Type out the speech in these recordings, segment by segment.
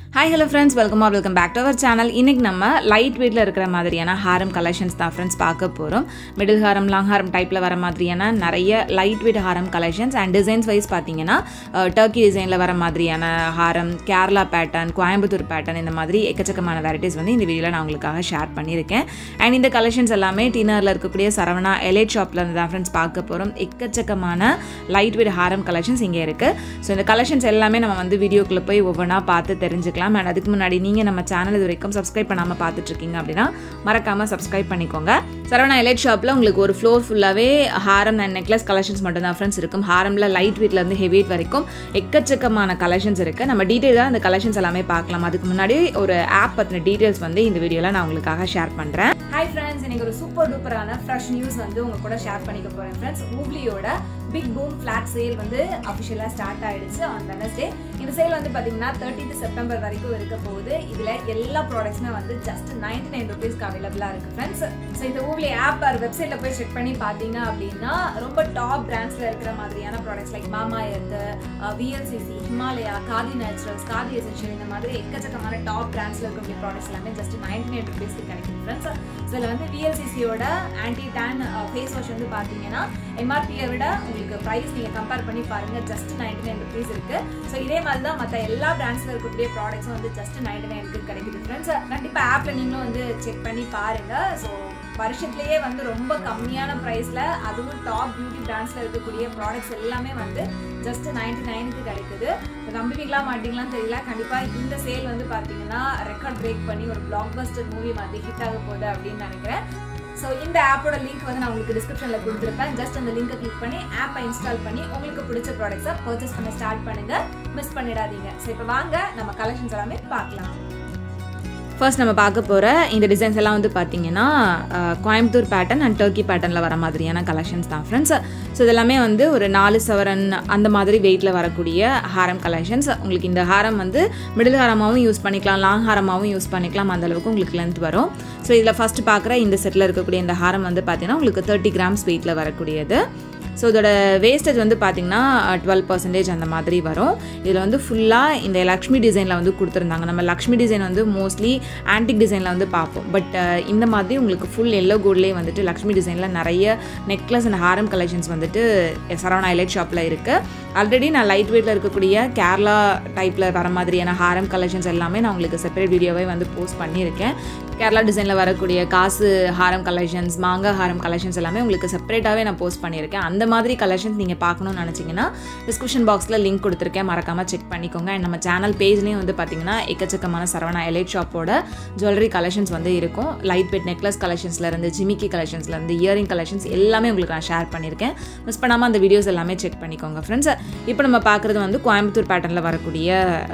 Hi hello friends, welcome back to our channel. இன்னைக்கு நம்ம light வெயிட்ல இருக்கிற மாதிரியான ஹாரம் கலெக்ஷன்ஸ் தான் फ्रेंड्स பார்க்க போறோம். மிடில் ஹாரம், லாங் ஹாரம் டைப்ல வர மாதிரியான நிறைய லைட் வெயிட் ஹாரம் கலெக்ஷன்ஸ் அண்ட் டிசைன்ஸ் வைஸ் பாத்தீங்கன்னா டர்க்கி டிசைன்ல வர மாதிரியான ஹாரம், கேரளா பேட்டர்ன், கோயம்புத்தூர் பேட்டர்ன் இந்த மாதிரி எக்கச்சக்கமான வெரைட்டிஸ் வந்து இந்த வீடியோல நான் உங்களுக்காக ஷேர் பண்ணியிருக்கேன். அண்ட் இந்த கலெக்ஷன்ஸ் எல்லாமே டினர்ல இருக்கக்கூடிய சரவணா எலைட் ஷாப்ல இருந்து தான் फ्रेंड्स பார்க்க போறோம். எக்கச்சக்கமான லைட் வெயிட் ஹாரம் கலெக்ஷன்ஸ் இங்க இருக்கு. சோ இந்த கலெக்ஷன்ஸ் எல்லாமே நம்ம வந்து வீடியோக்குள்ள போய் ஒவ்வொண்ணா பார்த்து தெரிஞ்சுக்கலாம். and அதுக்கு முன்னாடி நீங்க நம்ம சேனல் இதுவரைக்கும் சப்ஸ்கிரைப் பண்ணாம பார்த்துட்டு இருக்கீங்க அப்படினா மறக்காம சப்ஸ்கிரைப் பண்ணிக்கோங்க. சரவணா எலைட் ஷாப்ல உங்களுக்கு ஒரு ஃப்ளோர் ஃபுல்லாவே ஹாரம் அண்ட் நெக்லஸ் கலெக்ஷன்ஸ் மட்டும் தான் फ्रेंड्स இருக்கும். ஹாரம்ல லைட் வெயிட்ல இருந்து ஹெவி வெயிட் வரைக்கும் எக்கச்சக்கமான கலெக்ஷன்ஸ் இருக்கு. நம்ம டீடைலா அந்த கலெக்ஷன்ஸ் எல்லாமே பார்க்கலாம். அதுக்கு முன்னாடி ஒரு ஆப் பத்தின டீடைல்ஸ் வந்து இந்த வீடியோல நான் உங்களுக்காக ஷேர் பண்றேன். ஹாய் फ्रेंड्स, இன்னைக்கு ஒரு சூப்பர் டூப்பரான ஃப்ரெஷ் நியூஸ் வந்து உங்க கூட ஷேர் பண்ணிக்க போறேன் फ्रेंड्स. WOovlyயோட பிக் பூம் ஃபிளாட் சேல் வந்து அபிஷியலா ஸ்டார்ட் ஆயிடுச்சு on Wednesday. இந்த சேல் வந்து பாத்தீங்கன்னா 30th செப்டம்பர் வரைக்கும் இருக்க போகுது. இதுல எல்லா ப்ராடக்ட்ஸ்மே வந்து ஜஸ்ட் 99 ரூபீஸ்க்கு அவைலபிளா இருக்கு फ्रेंड्स. சோ இந்த WOovly ஆப் ஆர் வெப்சைட்ல போய் செக் பண்ணி பாத்தீங்க அப்படின்னா ரொம்ப டாப் பிராண்ட்ஸ்ல இருக்கிற மாதிரியான products like Mamaearth, VLCC, Himalaya, Khadi naturals, Khadi essential இந்த மாதிரி எக்கச்சக்கமான டாப் பிராண்ட்ஸ்ல இருக்கக்கூடிய ப்ராடக்ட்ஸ் எல்லாமே ஜஸ்ட் 99 ரூபீஸ்க்கு கிடைக்கும் फ्रेंड्स. இதுல வந்து VLCCயோட ஆன்டி டான் ஃபேஸ் வாஷ் வந்து பாத்தீங்கன்னா MRP-யை விட உங்களுக்கு பிரைஸ் நீங்க கம்பேர் பண்ணி பாருங்க ஜஸ்ட் 99 ரூபீஸ் இருக்கு. சோ இதே மாதிரி தான் மத்த எல்லா பிராண்ட்ஸ்ல இருக்கக்கூடிய ப்ராடக்ட்ஸும் வந்து ஜஸ்ட் 99க்கு கிடைக்குது फ्रेंड्स. கண்டிப்பா ஆப்ல நீங்களும் வந்து செக் பண்ணி பாருங்க. சோ வருஷத்துலயே வந்து ரொம்ப கம்மியான பிரைஸ்ல அதுவும் டாப் பியூட்டி பிராண்ட்ஸ்ல இருக்கக்கூடிய ப்ராடக்ட்ஸ் எல்லாமே வந்து ஜஸ்ட் 99க்கு கிடைக்குது. நம்புவீங்களா மாட்டீங்களான்னு தெரியல. கண்டிப்பா இந்த சேல் வந்து பாத்தீங்கன்னா ரெக்கார்ட் பிரேக் பண்ணி ஒரு பிளாக் பஸ்டர் மூவி மாதிரி ஹிட் ஆக போகுது அப்படின்னு நினைக்கிறேன். ஸோ இந்த ஆப்போட லிங்க் வந்து நான் உங்களுக்கு டிஸ்கிரிப்ஷனில் கொடுத்துருப்பேன். ஜஸ்ட் அந்த லிங்கை கிளிக் பண்ணி ஆப்பை இன்ஸ்டால் பண்ணி உங்களுக்கு பிடிச்ச ப்ராடக்ட்ஸை பர்ச்சேஸ் பண்ண ஸ்டார்ட் பண்ணுங்க, மிஸ் பண்ணிடாதீங்க. ஸோ இப்போ வாங்க நம்ம கலெக்ஷன்ஸ் எல்லாமே பார்க்கலாம். ஃபர்ஸ்ட் நம்ம பார்க்க போகிற இந்த டிசைன்ஸ் எல்லாம் வந்து பார்த்தீங்கன்னா கோயம்புத்தூர் பேட்டர்ன் அண்ட் டர்க்கி பேட்டர்னில் வர மாதிரியான கலெக்ஷன்ஸ் தான் ஃப்ரெண்ட்ஸ். ஸோ இதெல்லாமே வந்து ஒரு 4 சவரன் அந்த மாதிரி வெயிட்டில் வரக்கூடிய ஹாரம் கலெக்ஷன்ஸ். உங்களுக்கு இந்த ஹாரம் வந்து மிடில் ஹாரமாகவும் யூஸ் பண்ணிக்கலாம், லாங் ஹாரமாகவும் யூஸ் பண்ணிக்கலாம். அந்தளவுக்கு உங்களுக்கு லென்த் வரும். ஸோ இதில் ஃபஸ்ட்டு பார்க்குற இந்த செட்டில் இருக்கக்கூடிய இந்த ஹாரம் வந்து பார்த்தீங்கன்னா உங்களுக்கு 30 கிராம்ஸ் வெயிட்டில் வரக்கூடியது. ஸோ இதோட வேஸ்டேஜ் வந்து பார்த்திங்கன்னா 12% அந்த மாதிரி வரும். இதில் வந்து ஃபுல்லாக இந்த லக்ஷ்மி டிசைனில் வந்து கொடுத்துருந்தாங்க. நம்ம லக்ஷ்மி டிசைன் வந்து மோஸ்ட்லி ஆன்டிக் டிசைனில் வந்து பார்ப்போம். பட் இந்த மாதிரி உங்களுக்கு ஃபுல் எல்லோ கோல்ட்லேயே வந்துட்டு லக்ஷ்மி டிசைனில் நிறைய நெக்லஸ் அண்ட் ஹாரம் கலெக்ஷன்ஸ் வந்துட்டு சரவணா எலைட் ஷாப்பில் இருக்குது. ஆல்ரெடி நான் லைட் வெயிட்டில் இருக்கக்கூடிய கேரளா டைப்பில் வர மாதிரியான ஹாரம் கலெக்ஷன்ஸ் எல்லாமே நான் உங்களுக்கு செப்பரேட் வீடியோவே வந்து போஸ்ட் பண்ணியிருக்கேன். கேரளா டிசைனில் வரக்கூடிய காசு ஹாரம் கலெக்ஷன்ஸ், மாங்கா ஹாரம் கலெக்ஷன்ஸ் எல்லாமே உங்களுக்கு செப்பரேட்டாகவே நான் போஸ்ட் பண்ணியிருக்கேன். அந்த மாதிரி கலெக்ஷன்ஸ் நீங்கள் பார்க்கணும்னு நினச்சிங்கன்னா டிஸ்கிரிப்ஷன் பாக்ஸில் லிங்க் கொடுத்துருக்கேன், மறக்காமல் செக் பண்ணிக்கோங்க. அண்ட் நம்ம சேனல் பேஜ்லேயும் வந்து பார்த்திங்கன்னா எக்கச்சக்கமான சரவணா எலைட் ஷாப்போட ஜுவல்லரி கலெக்ஷன்ஸ் வந்து இருக்கும். லைட் வெயிட் நெக்லஸ் கலெக்ஷன்ஸ்லேருந்து, ஜிமிக்கி கலெக்ஷன்ஸ்லேருந்து, இயரிங் கலெக்ஷன்ஸ் எல்லாமே உங்களுக்கு நான் ஷேர் பண்ணியிருக்கேன். மிஸ் பண்ணாமல் அந்த வீடியோஸ் எல்லாமே செக் பண்ணிக்கோங்க ஃப்ரெண்ட்ஸ். இப்போ நம்ம பார்க்குறது வந்து கோயம்புத்தூர் பேட்டர்னில் வரக்கூடிய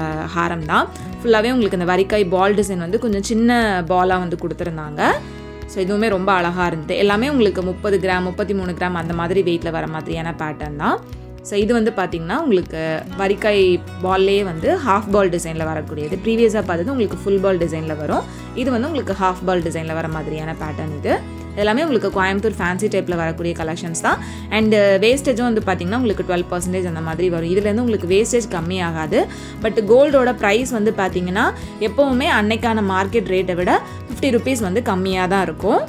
ஹாரம் தான். ஃபுல்லாகவே உங்களுக்கு இந்த வரிக்காய் பால் டிசைன் வந்து கொஞ்சம் சின்ன பாலாக வந்து கொடுத்துருந்தாங்க. ஸோ இதுவுமே ரொம்ப அழகாக இருந்தது. எல்லாமே உங்களுக்கு 30 கிராம் 33 கிராம் அந்த மாதிரி வெயிட்டில் வர மாதிரியான பேட்டர்ன் தான். ஸோ இது வந்து பார்த்திங்கன்னா உங்களுக்கு வரிக்காய் பால்லே வந்து ஹாஃப் பால் டிசைனில் வரக்கூடியது. ப்ரீவியஸாக பார்த்தது உங்களுக்கு ஃபுல் பால் டிசைனில் வரும். இது வந்து உங்களுக்கு ஹாஃப் பால் டிசைனில் வர மாதிரியான பேட்டர்ன். இது எல்லாமே உங்களுக்கு கோயம்புத்தூர் ஃபேன்சி டைப்பில் வரக்கூடிய கலெக்ஷன்ஸ் தான். அண்டு வேஸ்டேஜும் வந்து பார்த்திங்கன்னா உங்களுக்கு 12% அந்த மாதிரி வரும். இதுலேருந்து உங்களுக்கு வேஸ்டேஜ் கம்மியாகாது. பட் கோல்டோட ப்ரைஸ் வந்து பார்த்திங்கன்னா எப்போவுமே அன்னைக்கான மார்க்கெட் ரேட்டை விட 50 ரூபீஸ் வந்து கம்மியாக தான் இருக்கும்.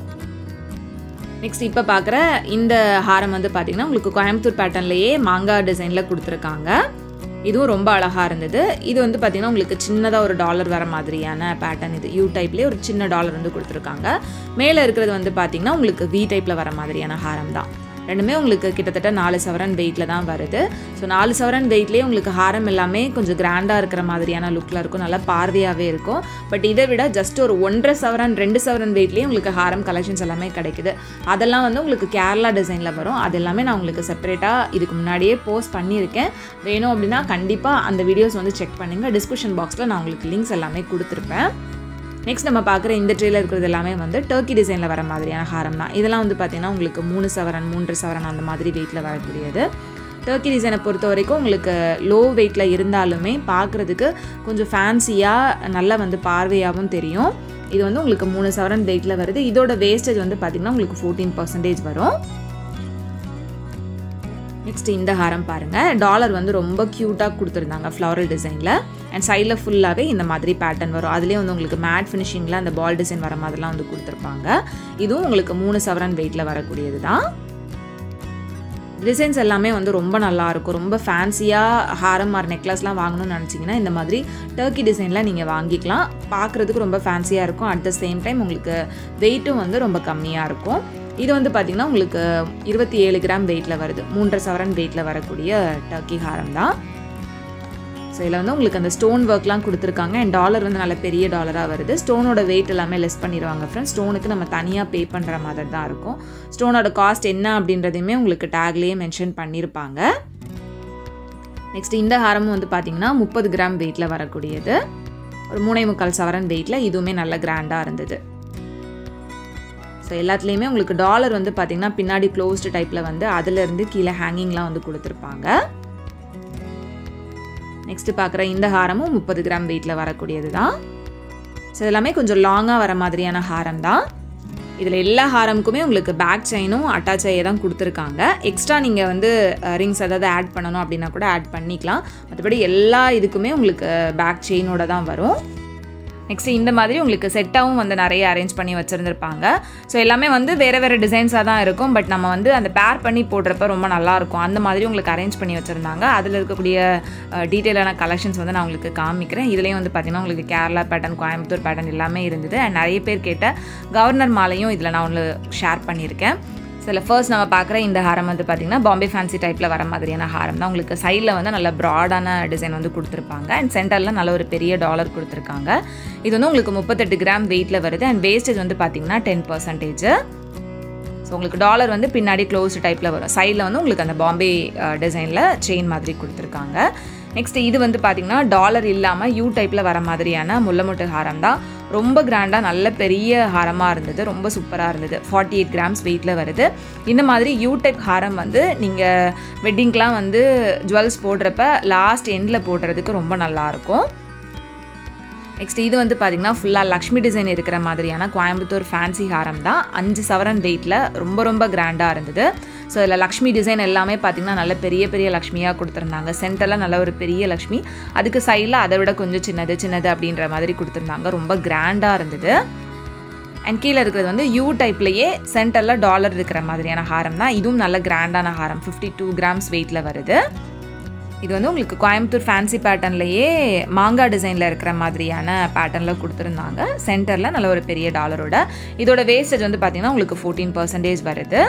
நெக்ஸ்ட் இப்போ பார்க்குற இந்த ஹாரம் வந்து பார்த்திங்கன்னா உங்களுக்கு கோயம்புத்தூர் பேட்டர்ன்லேயே மாங்கா டிசைனில் கொடுத்துருக்காங்க. இதுவும் ரொம்ப அழகாக இருந்தது. இது வந்து பார்த்திங்கன்னா உங்களுக்கு சின்னதாக ஒரு டாலர் வர மாதிரியான பேட்டர்ன். இது யூ டைப்லேயே ஒரு சின்ன டாலர் வந்து கொடுத்துருக்காங்க. மேலே இருக்கிறது வந்து பார்த்திங்கன்னா உங்களுக்கு வி டைப்பில் வர மாதிரியான ஹாரம் தான். ரெண்டுமே உங்களுக்கு கிட்டத்தட்ட 4 சவரன் வெயிட்டில் தான் வருது. ஸோ 4 சவரன் வெயிட்லேயே உங்களுக்கு ஹாரம் எல்லாமே கொஞ்சம் கிராண்டாக இருக்கிற மாதிரியான லுக்கில் இருக்கும், நல்லா பார்வையாகவே இருக்கும். பட் இதை விட ஜஸ்ட் ஒரு 1.5 சவரன் 2 சவரன் வெயிட்லேயே உங்களுக்கு ஹாரம் கலெக்ஷன்ஸ் எல்லாமே கிடைக்குது. அதெல்லாம் வந்து உங்களுக்கு கேரளா டிசைனில் வரும். அது எல்லாமே நான் உங்களுக்கு செப்பரேட்டாக இதுக்கு முன்னாடியே போஸ்ட் பண்ணியிருக்கேன். வேணும் அப்படின்னா கண்டிப்பாக அந்த வீடியோஸ் வந்து செக் பண்ணுங்கள். டிஸ்கிரிப்ஷன் பாக்ஸில் நான் உங்களுக்கு லிங்க்ஸ் எல்லாமே கொடுத்துருப்பேன். நெக்ஸ்ட் நம்ம பார்க்குற இந்த ட்ரேல இருக்கிறது எல்லாமே வந்து டர்க்கி டிசைனில் வர மாதிரியான ஹாரம் தான். இதெல்லாம் வந்து பார்த்திங்கன்னா உங்களுக்கு 3 சவரன் 3 சவரன் அந்த மாதிரி வெயிட்டில் வரக்கூடியது. டர்க்கி டிசைனை பொறுத்த வரைக்கும் உங்களுக்கு லோ வெயிட்டில் இருந்தாலுமே பார்க்குறதுக்கு கொஞ்சம் ஃபேன்சியாக நல்லா வந்து பார்வையாகவும் தெரியும். இது வந்து உங்களுக்கு 3 சவரன் வெயிட்டில் வருது. இதோட வேஸ்டேஜ் வந்து பார்த்திங்கன்னா உங்களுக்கு 14% வரும். நெக்ஸ்ட் இந்த ஹாரம் பாருங்கள், டாலர் வந்து ரொம்ப க்யூட்டாக கொடுத்துருந்தாங்க ஃப்ளாரல் டிசைனில். அண்ட் சைடில் ஃபுல்லாகவே இந்த மாதிரி பேட்டர்ன் வரும். அதுலேயே வந்து உங்களுக்கு மேட் ஃபினிஷிங்கில் அந்த பால் டிசைன் வர மாதிரிலாம் வந்து கொடுத்துருப்பாங்க. இதுவும் உங்களுக்கு 3 சவரன் வெயிட்டில் வரக்கூடியது தான். டிசைன்ஸ் எல்லாமே வந்து ரொம்ப நல்லாயிருக்கும். ரொம்ப ஃபேன்சியாக ஹாரம் ஆர் நெக்லஸ்லாம் வாங்கணும்னு நினச்சிங்கன்னா இந்த மாதிரி டர்க்கி டிசைனில் நீங்கள் வாங்கிக்கலாம். பார்க்குறதுக்கு ரொம்ப ஃபேன்சியாக இருக்கும். அட் த சேம் டைம் உங்களுக்கு வெயிட்டும் வந்து ரொம்ப கம்மியாக இருக்கும். இது வந்து பார்த்திங்கன்னா உங்களுக்கு 27 கிராம் வெயிட்டில் வருது. 3.5 சவரன் வெயிட்டில் வரக்கூடிய டர்க்கி ஹாரம் தான். ஸோ இதில் வந்து உங்களுக்கு அந்த ஸ்டோன் ஒர்க்லாம் கொடுத்துருக்காங்க. அண்ட் டாலர் வந்து நல்ல பெரிய டாலராக வருது. ஸ்டோனோட வெயிட் எல்லாமே லெஸ் பண்ணிடுவாங்க ஃப்ரெண்ட்ஸ். ஸ்டோனுக்கு நம்ம தனியாக பே பண்ணுற மாதிரி தான் இருக்கும். ஸ்டோனோட காஸ்ட் என்ன அப்படின்றதையுமே உங்களுக்கு டேக்லேயே மென்ஷன் பண்ணியிருப்பாங்க. நெக்ஸ்ட் இந்த ஹாரமும் வந்து பார்த்திங்கன்னா 30 கிராம் வெயிட்டில் வரக்கூடியது. ஒரு 3.25 சவரன் வெயிட்டில் இதுவுமே நல்ல கிராண்டாக இருந்தது. ஸோ எல்லாத்துலேயுமே உங்களுக்கு டாலர் வந்து பார்த்திங்கன்னா பின்னாடி க்ளோஸ்டு டைப்பில் வந்து அதிலேருந்து கீழே ஹேங்கிங்லாம் வந்து கொடுத்துருப்பாங்க. நெக்ஸ்ட்டு பார்க்குற இந்த ஹாரமும் 30 கிராம் வெயிட்டில் வரக்கூடியது தான். ஸோ எல்லாமே கொஞ்சம் லாங்காக வர மாதிரியான ஹாரம் தான். இதில் எல்லா ஹாரமுக்குமே உங்களுக்கு பேக் செயினும் அட்டாச் ஆகி தான் கொடுத்துருக்காங்க. எக்ஸ்ட்ரா நீங்கள் வந்து ரிங்ஸ் ஏதாவது ஆட் பண்ணணும் அப்படின்னா கூட ஆட் பண்ணிக்கலாம். மற்றபடி எல்லா இதுக்குமே உங்களுக்கு பேக் செயினோட தான் வரும். நெக்ஸ்ட்டு இந்த மாதிரி உங்களுக்கு செட்டாகவும் வந்து நிறைய அரேஞ்ச் பண்ணி வச்சுருந்துருப்பாங்க. ஸோ எல்லாமே வந்து வேறு வேறு டிசைன்ஸாக தான் இருக்கும். பட் நம்ம வந்து அந்த பேர் பண்ணி போடுறப்ப ரொம்ப நல்லாயிருக்கும். அந்த மாதிரி உங்களுக்கு அரேஞ்ச் பண்ணி வச்சுருந்தாங்க. அதில் இருக்கக்கூடிய டீட்டெயிலான கலெக்ஷன்ஸ் வந்து நான் உங்களுக்கு காமிக்கிறேன். இதுலேயும் வந்து பார்த்திங்கன்னா உங்களுக்கு கேரளா பேட்டர்ன், கோயம்புத்தூர் பேட்டர்ன் எல்லாமே இருந்தது. அண்ட் நிறைய பேர் கேட்ட கவர்னர் மாலையும் இதில் நான் ஒன்று ஷேர் பண்ணியிருக்கேன். சில ஃபர்ஸ்ட் நம்ம பார்க்குற இந்த ஹாரம் வந்து பார்த்திங்கன்னா பாம்பே ஃபேன்சி டைப்பில் வர மாதிரியான ஹாரம் தான். உங்களுக்கு சைடில் வந்து நல்ல ப்ராடான டிசைன் வந்து கொடுத்துருப்பாங்க. அண்ட் சென்டரில் நல்ல ஒரு பெரிய டாலர் கொடுத்துருக்காங்க. இது வந்து உங்களுக்கு 38 கிராம் வெயிட்டில் வருது. அண்ட் வேஸ்டேஜ் வந்து பார்த்திங்கன்னா 10%. ஸோ உங்களுக்கு டாலர் வந்து பின்னாடி க்ளோஸ்டு டைப்பில் வரும். சைடில் வந்து உங்களுக்கு அந்த பாம்பே டிசைனில் செயின் மாதிரி கொடுத்துருக்காங்க. நெக்ஸ்ட் இது வந்து பார்த்திங்கன்னா டாலர் இல்லாமல் யூ டைப்பில் வர மாதிரியான முள்ளமுட்டு ஹாரம் தான். ரொம்ப கிராண்டாக நல்ல பெரிய ஹாரமாக இருந்தது. ரொம்ப சூப்பராக இருந்தது. 48 கிராம்ஸ் வெயிட்டில் வருது. இந்த மாதிரி யூ டைப் ஹாரம் வந்து நீங்கள் வெட்டிங்க்கெலாம் வந்து ஜுவல்ஸ் போடுறப்ப லாஸ்ட் எண்டில் போடுறதுக்கு ரொம்ப நல்லாயிருக்கும். நெக்ஸ்ட் இது வந்து பார்த்திங்கன்னா ஃபுல்லாக லக்ஷ்மி டிசைன் இருக்கிற மாதிரியான கோயம்புத்தூர் ஃபேன்சி ஹாரம் தான். 5 சவரன் வெயிட்டில் ரொம்ப ரொம்ப கிராண்டாக இருந்தது. ஸோ இதில் லக்ஷ்மி டிசைன் எல்லாமே பார்த்திங்கன்னா நல்ல பெரிய பெரிய லக்ஷ்மியாக கொடுத்துருந்தாங்க. சென்டரில் நல்ல ஒரு பெரிய லக்ஷ்மி, அதுக்கு சைடில் அதை விட கொஞ்சம் சின்னது அப்படின்ற மாதிரி கொடுத்துருந்தாங்க. ரொம்ப கிராண்டாக இருந்தது. அண்ட் கீழே இருக்கிறது வந்து யூ டைப்லேயே சென்டரில் டாலர் இருக்கிற மாதிரியான ஹாரம் தான். இதுவும் நல்ல கிராண்டான ஹாரம். 52 கிராம்ஸ் வெயிட்டில் வருது. இது வந்து உங்களுக்கு கோயம்புத்தூர் ஃபேன்சி பேட்டர்ன்லேயே மாங்காய் டிசைனில் இருக்கிற மாதிரியான பேட்டர்னில் கொடுத்துருந்தாங்க. சென்டரில் நல்ல ஒரு பெரிய டாலரோட. இதோட வேஸ்டேஜ் வந்து பார்த்திங்கன்னா உங்களுக்கு 14% வருது.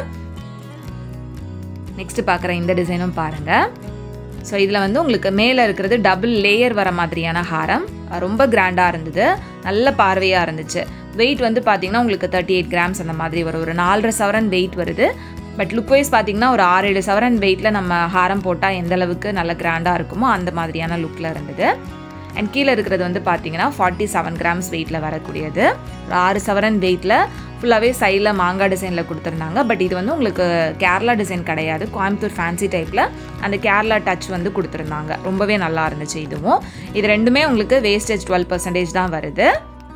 நெக்ஸ்ட்டு பார்க்குற இந்த டிசைனும் பாருங்கள். ஸோ இதில் வந்து உங்களுக்கு மேலே இருக்கிறது டபுள் லேயர் வர மாதிரியான ஹாரம். ரொம்ப கிராண்டாக இருந்தது. நல்ல பார்வையாக இருந்துச்சு. வெயிட் வந்து பார்த்திங்கன்னா உங்களுக்கு 38 கிராம்ஸ் அந்த மாதிரி வரும். ஒரு 4.5 சவரன் வெயிட் வருது. பட் லுக் வைஸ் பார்த்திங்கன்னா ஒரு 6-7 சவரன் வெயிட்டில் நம்ம ஹாரம் போட்டால் எந்த அளவுக்கு நல்ல கிராண்டாக இருக்குமோ அந்த மாதிரியான லுக்கில் இருந்தது. அண்ட் கீழே இருக்கிறது வந்து பார்த்திங்கன்னா 47 கிராம்ஸ் வெயிட்டில் வரக்கூடியது. ஒரு 6 சவரன் வெயிட்டில் ஃபுல்லாகவே சைடில் மாங்காய் டிசைனில் கொடுத்துருந்தாங்க. பட் இது வந்து உங்களுக்கு கேரளா டிசைன் கிடையாது. கோயம்புத்தூர் ஃபேன்சி டைப்பில் அந்த கேரளா டச் வந்து கொடுத்துருந்தாங்க. ரொம்பவே நல்லா இருந்துச்சு இதுவும். இது ரெண்டுமே உங்களுக்கு வேஸ்டேஜ் 12% தான் வருது.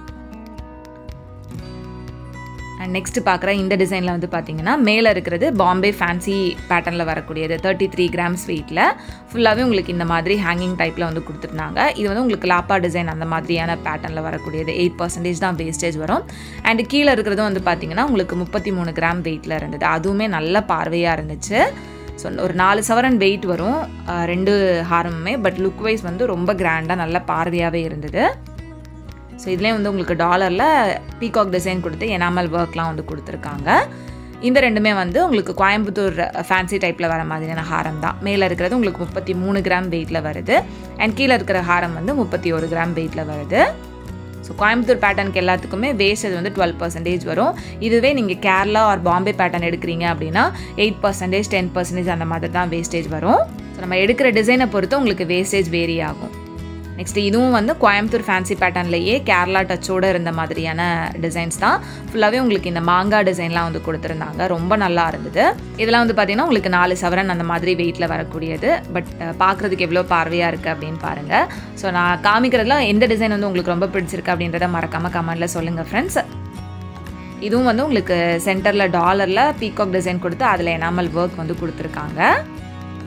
அண்ட் நெக்ஸ்ட் பார்க்குற இந்த டிசைனில் வந்து பார்த்திங்கன்னா மேலே இருக்கிறது பாம்பே ஃபேன்சி பேட்டர்னில் வரக்கூடியது. 33 கிராம்ஸ் வெயிட்டில் ஃபுல்லாகவே உங்களுக்கு இந்த மாதிரி ஹேங்கிங் டைப்பில் வந்து கொடுத்துருந்தாங்க. இது வந்து உங்களுக்கு லாப்பா டிசைன் அந்த மாதிரியான பேட்டர்னில் வரக்கூடியது. 8% தான் வேஸ்டேஜ் வரும். அண்ட் கீழே இருக்கிறதும் வந்து பார்த்திங்கன்னா உங்களுக்கு 33 கிராம் வெயிட்டில் இருந்தது. அதுவுமே நல்ல பார்வையாக இருந்துச்சு. ஸோ ஒரு 4 சவரன் வெயிட் வரும் 2 ஹாரமுமே. பட் லுக் வைஸ் வந்து ரொம்ப கிராண்டாக நல்ல பார்வையாகவே இருந்தது. ஸோ இதுலேயே வந்து உங்களுக்கு டாலரில் பீகாக் டிசைன் கொடுத்து எனாமல் ஒர்க்லாம் வந்து கொடுத்துருக்காங்க. இந்த ரெண்டுமே வந்து உங்களுக்கு கோயம்புத்தூர் ஃபேன்சி டைப்பில் வர மாதிரியான ஹாரம் தான். மேலே இருக்கிறது உங்களுக்கு 33 கிராம் வெயிட்டில் வருது. அண்ட் கீழே இருக்கிற ஹாரம் வந்து 31 கிராம் வெயிட்டில் வருது. ஸோ கோயம்புத்தூர் பேட்டர்னுக்கு எல்லாத்துக்குமே வேஸ்டேஜ் வந்து 12% வரும். இதுவே நீங்கள் கேரளா ஆர் பாம்பே பேட்டர்ன் எடுக்கிறீங்க அப்படின்னா 8%, 10% அந்த மாதிரி தான் வேஸ்டேஜ் வரும். ஸோ நம்ம எடுக்கிற டிசைனை பொறுத்து உங்களுக்கு வேஸ்டேஜ் வேரி ஆகும். நெக்ஸ்ட் இதுவும் வந்து கோயம்புத்தூர் ஃபேன்சி பேட்டர்ன்லேயே கேரளா டச்சோடு இருந்த மாதிரியான டிசைன்ஸ் தான். ஃபுல்லாகவே உங்களுக்கு இந்த மாங்காய் டிசைன்லாம் வந்து கொடுத்துருந்தாங்க. ரொம்ப நல்லா இருந்தது. இதெல்லாம் வந்து பார்த்திங்கன்னா உங்களுக்கு 4 சவரன் அந்த மாதிரி வெயிட்டில் வரக்கூடியது. பட் பார்க்குறதுக்கு எவ்வளோ பார்வையாக இருக்குது அப்படின்னு பாருங்கள். ஸோ நான் காமிக்கிறதுல எந்த டிசைன் வந்து உங்களுக்கு ரொம்ப பிடிச்சிருக்கு அப்படின்றத மறக்காமல் கமெண்ட்டில் சொல்லுங்கள் ஃப்ரெண்ட்ஸ். இதுவும் வந்து உங்களுக்கு சென்டரில் டாலரில் பீகாக் டிசைன் கொடுத்து அதில் எனாமல் ஒர்க் வந்து கொடுத்துருக்காங்க.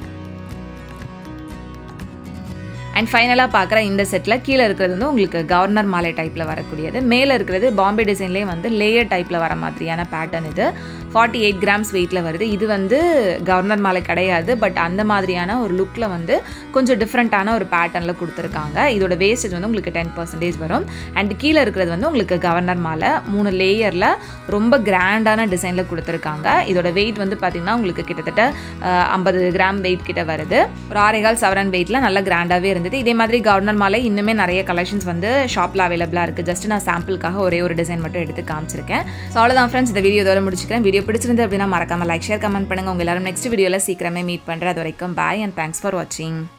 அண்ட் ஃபைனலாக பார்க்குற இந்த செட்டில் கீழே இருக்கிறது வந்து உங்களுக்கு கவர்னர் மாலை டைப்பில் வரக்கூடியது. மேலே இருக்கிறது பாம்பே டிசைன்லேயே வந்து லேயர் டைப்பில் வர மாதிரியான பேட்டர்ன். இது 48 கிராம்ஸ் வெயிட்டில் வருது. இது வந்து கவர்னர் மாலை கிடையாது, பட் அந்த மாதிரியான ஒரு லுக்கில் வந்து கொஞ்சம் டிஃப்ரெண்ட்டான ஒரு பேட்டர்னில் கொடுத்துருக்காங்க. இதோட வேஸ்டேஜ் வந்து உங்களுக்கு 10% வரும். அண்ட் கீழே இருக்கிறது வந்து உங்களுக்கு கவர்னர் மாலை 3 லேயரில் ரொம்ப கிராண்டான டிசைனில் கொடுத்துருக்காங்க. இதோட வெயிட் வந்து பார்த்திங்கன்னா உங்களுக்கு கிட்டத்தட்ட 50 கிராம் வெயிட் கிட்ட வருது. ஒரு 6.25 சவரன் வெயிட்டில் நல்லா கிராண்டாகவே இருந்தது. இதே மாதிரி கவர்னர் மாலை இன்னுமே நிறைய கலெக்ஷன்ஸ் வந்து ஷாப்பில் அவைலபிளாக இருக்குது. ஜஸ்ட் நான் சாம்பிளுக்காக ஒரே ஒரு டிசைன் மட்டும் எடுத்து காமிச்சிருக்கேன். ஸோ அவ்வளோதான் ஃப்ரெண்ட்ஸ், இந்த வீடியோ இதோட முடிச்சுக்கிறேன். வீடியோ பிடிச்சிருந்து அப்படின்னா மறக்காம லைக், ஷேர், கமெண்ட் பண்ணுங்கள். உங்கள் எல்லாரும் நெக்ஸ்ட் வீடியோவில் சீக்கிரமே மீட் பண்ணுறேன். அது வரைக்கும் பாய் அண்ட் தேங்க்ஸ் ஃபார் வாட்சிங்.